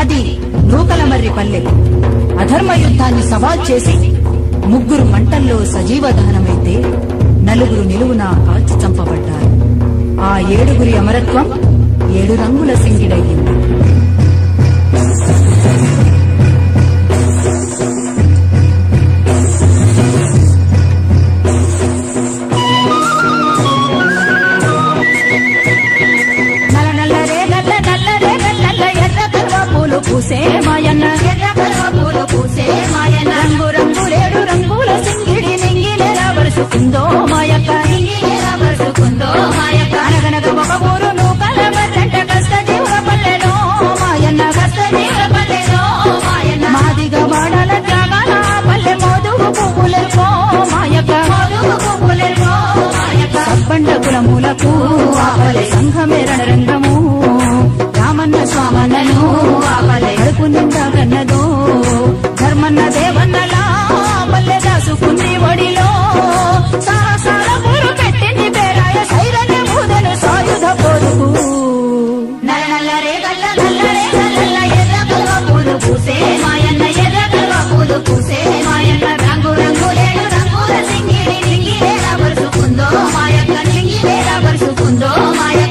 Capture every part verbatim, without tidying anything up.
అది నూకలమర్రి పల్లె. అధర్మ యుద్ధాన్ని సవాల్ చేసి ముగ్గురు మంటల్లో సజీవ దహనమైతే నలుగురు నిలువున కాల్చి చంపబడ్డారు. ఆ ఏడుగురి అమరత్వం ఏడు రంగుల సింగిడయ్యింది. నల్ల నల్లరే నల్ల నల్లరే నల్ల ఎర్ర కల్వ పూలు పూసే మాయన్న, ఎర్ర కల్వ పూలు పూసే మాయన్న. రంగు రంగులేడు రంగుల సింగిడి నింగిలేరా వరుసుకుందో మాయక్క, నింగిలేరా వరుసుకుందో మాయక్క. అనగనగ ఒక ఊరు నూకల మర్రంట కష్ట జీవుల పల్లెలో మాయన్న, కష్ట జీవుల పల్లెలో మాయన్న. మాదిగ వాడల త్యాగాల పల్లె మోదుగు పువ్వులెరుకో మాయక్క, మోదుగు పువ్వులెరుకో మాయక్క. సబ్బండ కులములకు ఆపలే సంఘమే రణరంగము, రామన్న స్వామన్నను ఆపలే కడుపు నిండా కన్నదో. ధర్మన్న దేవన్నలా పల్లె దాసుకుంది ఒడిలో, సాహసాల పూరు పెట్టింది పేరాయ సైరన్య బూదెను సాయుధ పోరుకు. నల్ల నల్లరే గల్ల నల్లరే నల్ల ఎర్ర కల్వ పూలు పూసే మాయన్న, ఎర్ర కల్వ పూలు పూసే మాయన్న. రంగు రంగులేడు రంగుల సింగిడి నింగిలేరా వరుసుకుందో మాయక్క, నింగిలేరా వరుసుకుందో మాయక్క.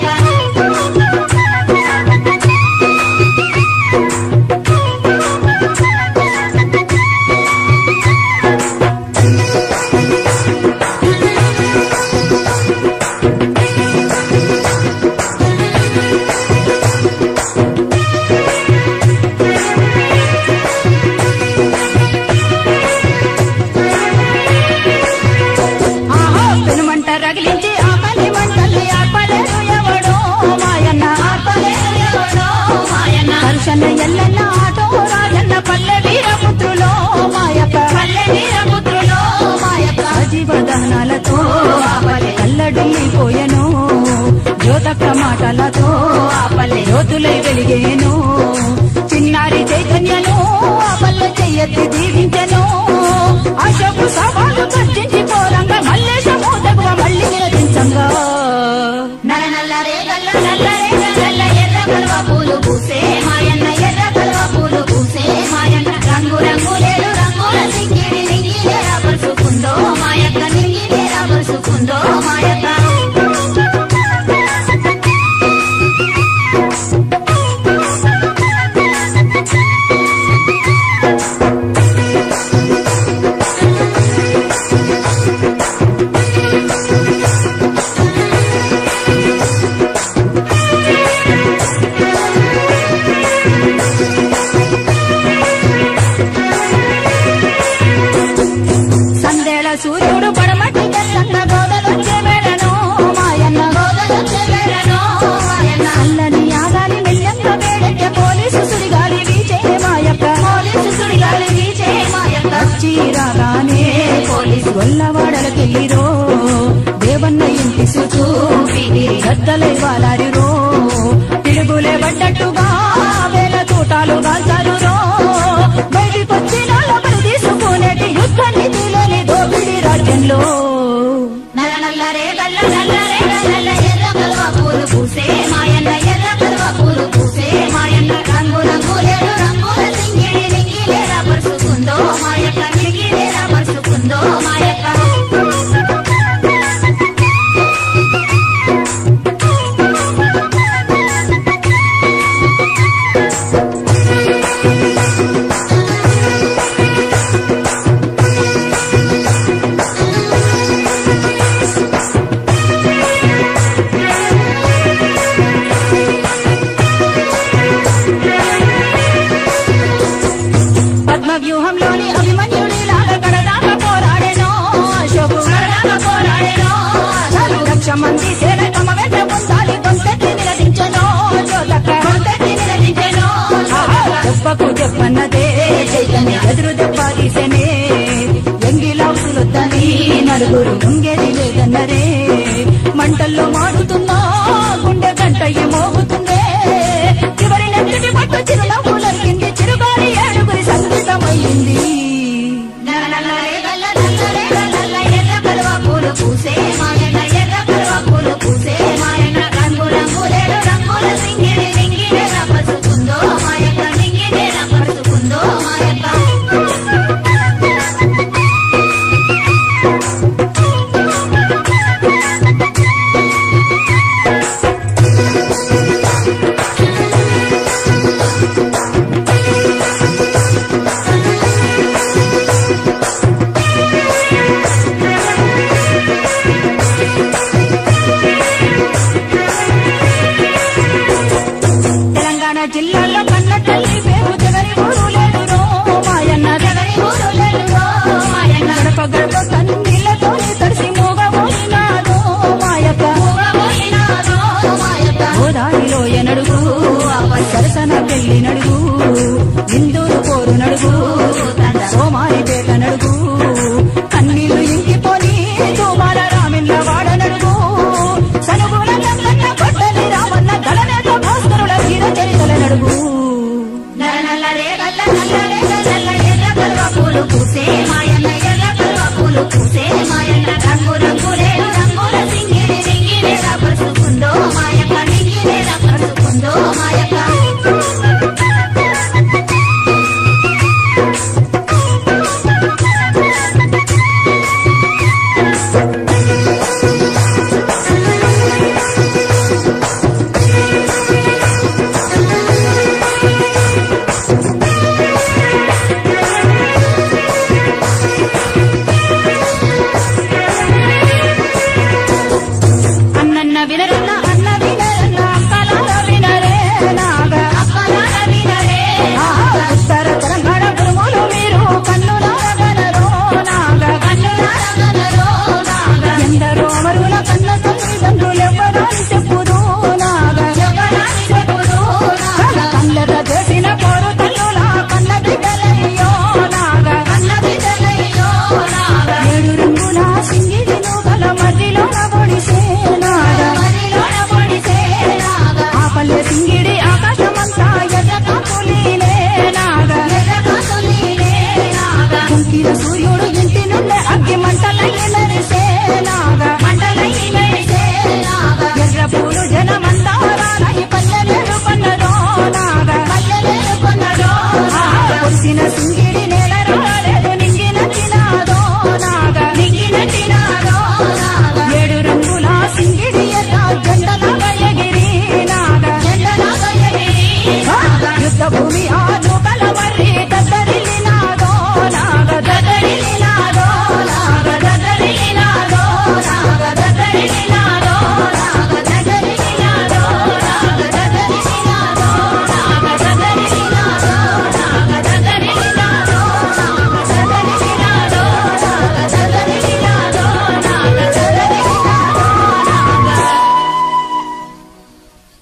రగిలించి ఆపలి మంటల్ని ఆపలేరు ఎవడో మాయన్న, ఆపలేరు ఎవడో మాయన్న. హర్షన్న ఎల్లన్న ఆటో రాజన్న పల్లె వీరపుత్రులో మాయక్క, పల్లె వీరపుత్రులో మాయక్క. సజీవ దహనాలతో ఆపలే కల్లడిల్లిపోయెను, జ్యోతక్క మాటలతో ఆపలే జ్యోతులై వెలిగేను. చిన్నారి చైతన్యను ఆపల్లె చెయ్యెత్తి దీవించెను, అశోకు సవాలు కర్చించి పోరంగా మల్లేశము తగువ మళ్ళీ నిలదించంగా. నల్ల నల్లరే గల్ల నల్లరే గల్ల ఎర్ర కల్వ పూలు పూసే మాయన్న, ఎర్ర కల్వ పూలు పూసే మాయన్న. రంగు రంగులేడు రంగుల సింగిడి నింగిలేరా వరుసుకుందో మాయక్క, నింగిలేరా వరుసుకుందో మాయక్క. సూర్యుడు పడమటి తెల్లన్న గోదలొచ్చే వేళను మాయన్న, గోదలొచ్చే వేళను మాయన్న. అల్లని యాగాలి మెల్లంగా వేడెక్కే పోలీసు సుడిగాలి వీచే మాయక్క, పోలీసు సుడిగాలి వీచే మాయక్క. వచ్చి రాగానే పోలీసు గొల్లవాడలకెళ్ళిరో, దేవన్న ఇంటి చుట్టూ గద్దలై వాలారిరో. పిడుగులే పడ్డట్టుగా వేల తూటాలు కాల్చారురో, బయటికొచ్చి నాలుగు తీసుకునేటి యుద్ధాన్ని తీలేని దోపిడి రాజ్యంలో. నల్ల నల్లరే గల్ల నల్లరే గల్ల ఎర్ర కల్వ పూలు పూసే మాయన్న, ఎర్ర కల్వ పూలు పూసే మాయన్న. రంగు రంగులేడు రంగుల సింగిడి నింగిలేరా వరుసుకుందో మాయక్క, నింగిలేరా వరుసుకుందో మాయక్క. వ్యూహంలోని అభిమన్యుడి లాగా కడదాకా పోరాడేనో అశోకు, కడదాకా పోరాడేనో. లక్ష మంది సేన తమ వెంట పొందాలి, కొంతెత్తి నిలదించెనో జ్యోతక్క, కొంతెత్తి నిలదించెనో. దెబ్బకు దెబ్బన్నదే చైతన్య ఎదురు దెబ్బ తీసెనే, ఎంగిలాసులొద్దని నలుగురు ముంగేది లేదన్నరే. మంటల్లో మాడుతున్నా గుండె గంటయ్యి మోగుతుందే, చివరి నెత్తిటి పట్టు చిరునవ్వులకింది, చిరుగారి ఏడుగురి సంగీతమయ్యింది. నల్ల నల్లరే గల్ల నల్లరే గల్ల ఎర్ర కల్వ పూలు పూసే మాయన్న, ఎర్ర కల్వ పూలు పూసే మాయన్న. రంగు రంగులేడు రంగుల సింగిడి నింగిలేరా వరుసుకుందో మాయక్క, నింగిలేరా జిల్లాలో కన్న తల్లి పేరు జగరి ఊరు లేడురో మాయన్న జగరి ఊరు లేడురో మాయన్న గడప గడప కన్నీళ్లతో తడిసి మూగబోయినాదో మాయక్క మూగబోయినాదో మాయక్క గోదారిలో ఎనడుగు సరసన పెళ్లి నడుగు ఇందూరు పోరు నడుగు సోమారిపేట నడుగు కన్నీళ్లు ఇంకిపోని తుమాల రామిళ్ళ వాడ నడుగు సనుగుల నల్లన్న కొట్టలి రామన్న గడనేత భాస్కరుల తీర చరితల నడుగు నల్లరే గల్ల నల్లరే గల్ల ఎర్ర కలువ పూలు పూసే మాయన్న ఎర్ర కలువ పూలు పూసే మాయన్న రంగు రంగులేడు రంగుల సింగిడి సింగిడి పరుచుకుందో మాయక్క సింగిడి పరుచుకుందో మాయక్క